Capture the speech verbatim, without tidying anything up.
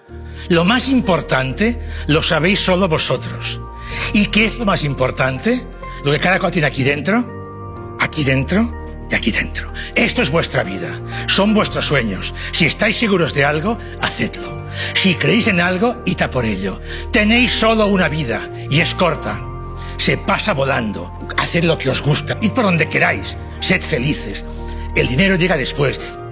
Lo más importante lo sabéis solo vosotros. ¿Y qué es lo más importante? Lo que cada cual tiene aquí dentro, aquí dentro y aquí dentro. Esto es vuestra vida, son vuestros sueños. Si estáis seguros de algo, hacedlo. Si creéis en algo, id a por ello. Tenéis solo una vida y es corta. Se pasa volando. Haced lo que os gusta. Id por donde queráis. Sed felices. El dinero llega después.